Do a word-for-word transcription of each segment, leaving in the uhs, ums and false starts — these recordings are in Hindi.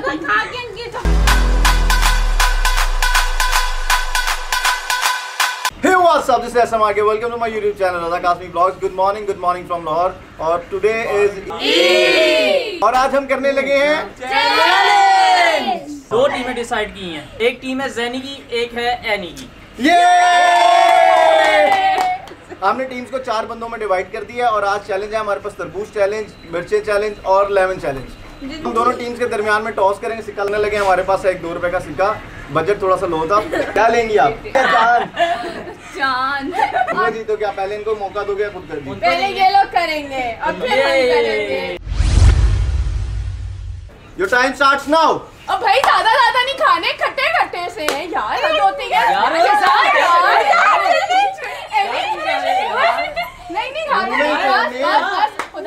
Hey, what's up? This is S M R K. Welcome to my YouTube channel, Raza Kasmi Vlogs. Good morning, good morning from Lahore. और today is Eid. और आज हम करने लगे हैं चैलेंज। दो टीमें डिसाइड की हैं। एक टीम है ज़ैनी की, एक है एनी की। ये हमने टीम्स को चार बंदों में डिवाइड कर दिया और आज चैलेंज है हमारे पास तरबूज चैलेंज, मिर्चे चैलेंज और लेमन चैलेंज। हम दोनों टीम्स के दरमियान में टॉस करेंगे, सिक्का लेने लगे। हमारे पास है एक दो रुपए का सिक्का, बजट थोड़ा सा लो था। क्या लेंगी आप? चांद। चांद। जी तो क्या पहले इनको मौका दोगे या खुद कर दी? पहले ये लोग करेंगे और फिर हम करेंगे। Your time starts now. अब भाई ज्यादा ज्यादा नहीं खाने, खट्टे खट्टे से हैं यार, हद होती है यार। नहीं नहीं खाना, बस बस खुदा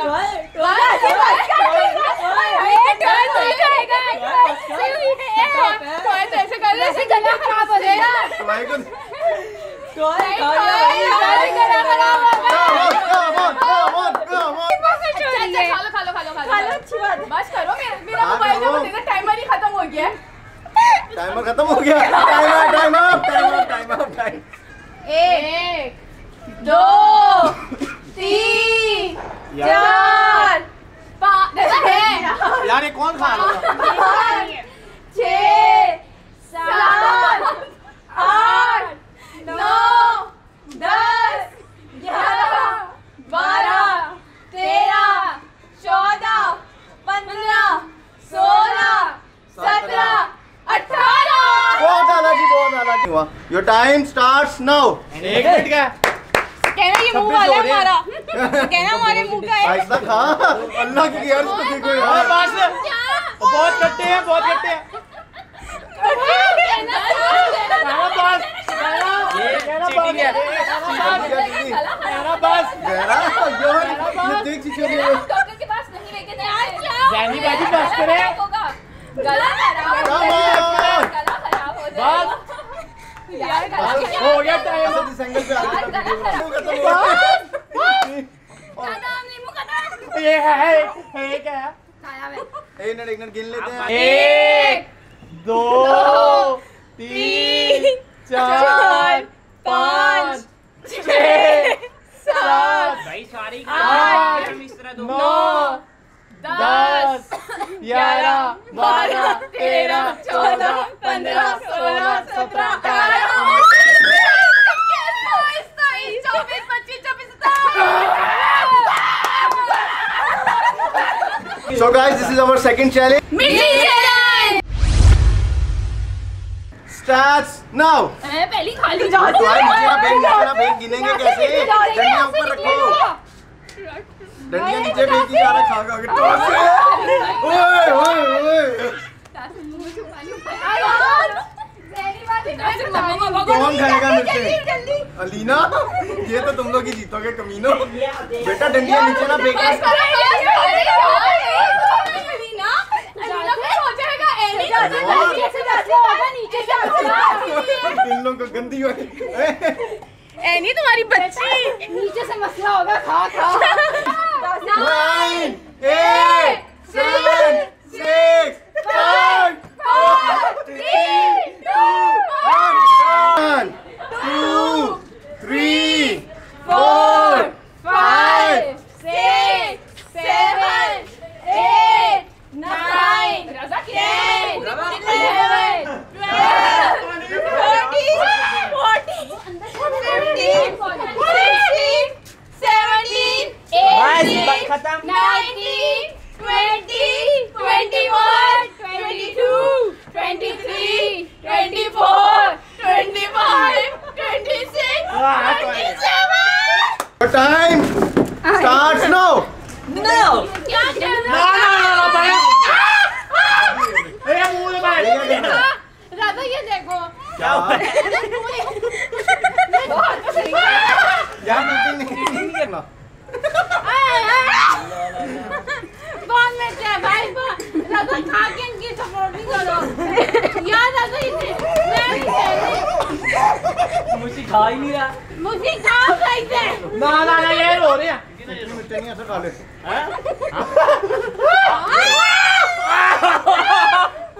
ऐसे कर रहे हैं, गला खराब हो जाएगा। बस करो, मेरा मोबाइल जो देना टाइमर ही खत्म हो गया। टाइमर खत्म हो गया। Timer timer timer timer time. एक, दो, तीन, चार, पाँच है यार ये कौन खा रहा है? छः, सात, आठ, नौ, दस, ग्यारह, बारह, तेरह, चौदह, पंद्रह, सोलह, सत्रह, अठारह। बहुत ज्यादा जी, बहुत ज्यादा जी हुआ। Your time starts now. एक मिनट का कहना ये मुंह वाला है हमारा, कहना हमारे मुंह का है। ऐसा खा, अल्लाह की यार इसको देखो यार। बहुत कट्टे हैं, बहुत कट्टे हैं। हो गया टाइम। इस एंगल पे ये है है क्या है? एक मिनट एक मिनट गिन लेते हैं। एक, दो, तीन, चार, पाँच, छः, सात, आठ, नौ, दस, ग्यारह, बारह, तेरह, चौदह, पंद्रह, सोलह, सत्रह, अठारह। So guys, this is our second challenge. Starts now. पहली खाली जा तो यार नीचे ना फेंक, नीचे ना फेंक, गिनेंगे कैसे? डंडियां ऊपर रखो। डंडियां नीचे फेंकी जा रहा, खा खा के टॉस से। ओए ओए ओए। कौन खाएगा मिर्चे? अलीना, ये तो तुम लोग ही जीतोगे कमीनो। बेटा डंडियां नीचे ना फेंक। इन लोगों को गंदी हो एनी तुम्हारी बच्ची नीचे से मसला होगा। खा खा। Nine, eight, seven, six, five, four, three, two, one, two, three, four, five, six, seven, eight, nine, ten, eleven, twelve, thirteen, fourteen, fifteen, sixteen, seventeen, eighteen, nineteen, twenty, twenty one, twenty two, twenty three, twenty four, twenty five, twenty six, twenty seven. Time starts now. No. क्या चल No, no, no, no, भाई। ये मुंह में भाई। राधा ये देखो। क्या हुआ? यार मीटिंग नहीं करना। कौन में क्या भाई राधा खा के इनकी सपोर्ट नहीं करो यार। राधा इसे मैं नहीं खेलने, मुझे खा ही नहीं रहा। मुझे खाओ कैसे? ना ना ना ये रो रहे हैं। मिर्चे नहीं ऐसा खा ले।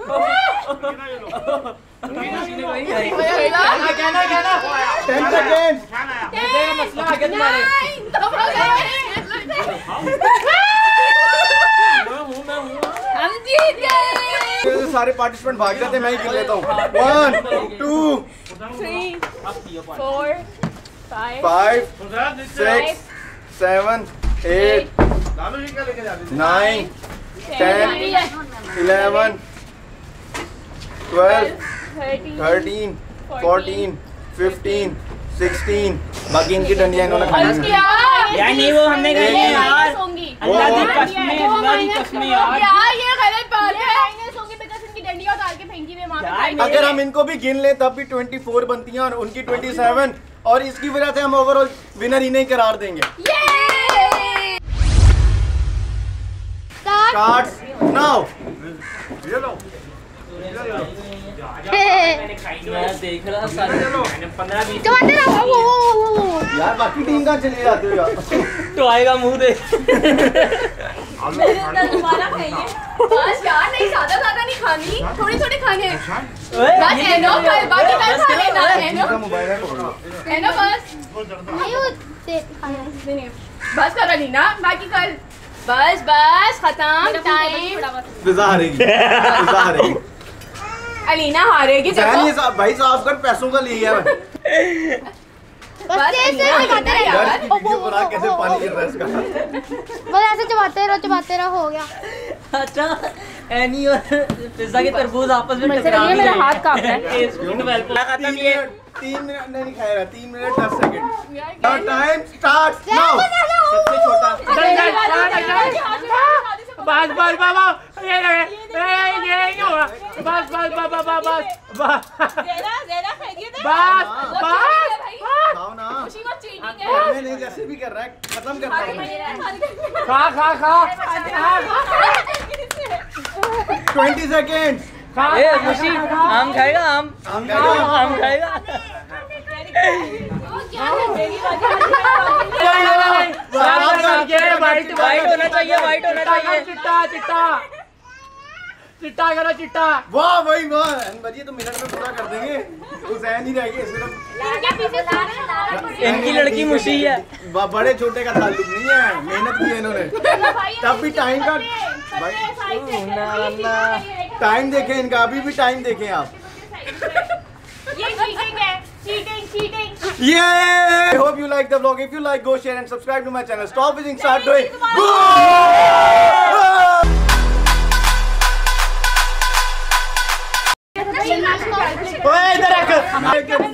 सारे पार्टिसिपेंट भाग जाते हैं, मैं ही गिन लेता हूँ। One two three four five six seven eight nine ten eleven twelve thirteen fourteen fifteen sixteen. बाकी इनकी डंडियां इन्होंने खाई हैं। यार नहीं वो हमने एक- गई है यार। सोंगी अल्लाह की कसमें, अल्लाह की कसमें यार। यार ये गलत बात है। मैं सोंगी बिकॉज़ इनकी डंडियां उतार के फेंकी हुई वहां पे यार, खाई। अगर हम इनको भी गिन लें तब भी चौबीस बनती हैं और उनकी सत्ताईस, और इसकी वजह से हम ओवरऑल विनर इन्हें ही करार देंगे। ये स्टार्ट्स नाउ। मैंने खाई नहीं, मैं देख रहा सारे मैंने पंद्रह बीस टमाटर वो वो वो वो यार बाकी टीम कहाँ चले जाते हो यार? तो आएगा मुंह दे। दोबारा खाइए बस यार, नहीं ज्यादा ज्यादा नहीं खानी, थोड़ी थोड़ी खाने ओए, बस ये एनो क्या कल बाकी कल बस खा लेना करो, एनो इनका मोबाइल है पकड़ो। एनो बस नहीं वो दे खाना बस कर अलीना, बाकी कल बस बस खत्म टाइम। फिजा हारेगी, फिजा हारेगी। अलीना हारेगी जहन ये देखो सा- भाई साहब कर पैसों का लिया है। बस ऐसे खाते रहो यार यार। इसकी वीडियो बना कैसे पानी गिर रहा है इसका। बस ऐसे चबाते रहो चबाते रहो हो गया। अच्छा एनी और पिज्जा के तरबूज आपस में मुझसे टकरा नहीं है, भी मेरा रहे हाथ कांप रहा है। हैं। ये स्कूल ट्वेल्व का खत्म तीन ये। मिनट तीन मिनट नहीं खाया रहा, तीन मिनट दस सेकंड। और टाइम स्टार्ट नाउ। सबसे छोटा बस बस बाबा ये ये ये नहीं हो रहा। बस बस बाबा बाबा बस ज़ेरा ज़ेरा खाइए तो बस वो बस चीटिंग है भाई। खाओ ना। खुशी वो चीटिंग नहीं है। नहीं जैसे भी कर रहा है खत्म कर रहा है। खा खा खा ट्वेंटी सेकेंड। खा ए खुशी आम खाएगा आम आम खाएगा? आम खाएगा। वाइट वाइट होना चाहिए, वाइट होना चाहिए। चिट्टा चिट्टा चिट्टा करो चिट्टा। वाह भाई वाह, बजिए तो मिनट में पूरा कर देंगे। हुसैन ही रह गए सिर्फ। इनकी लड़की मुशी है। ब- बड़े छोटे का ताल्लुक नहीं है, मेहनत की है इन्होंने। तब भी टाइम का टाइम देखें इनका, अभी भी टाइम देखें आप। ये चीटिंग है, cheating cheating. Yeah! I hope you like the vlog. If you like, go share and subscribe to my channel. Stop watching, start doing. ओए इधर रख।